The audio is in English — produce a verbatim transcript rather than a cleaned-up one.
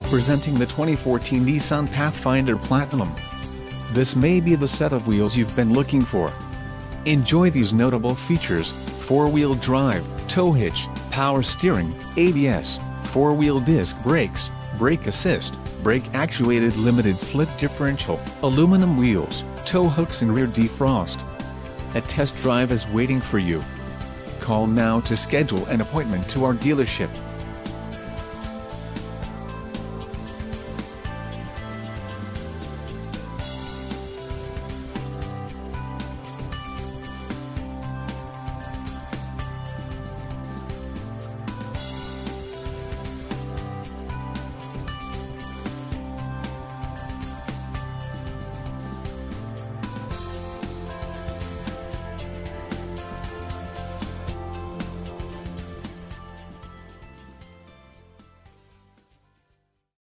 Presenting the twenty fourteen Nissan Pathfinder Platinum. This may be the set of wheels you've been looking for. Enjoy these notable features: four-wheel drive, tow hitch, power steering, A B S, four-wheel disc brakes, brake assist, brake-actuated limited-slip differential, aluminum wheels, tow hooks and rear defrost. A test drive is waiting for you. Call now to schedule an appointment to our dealership.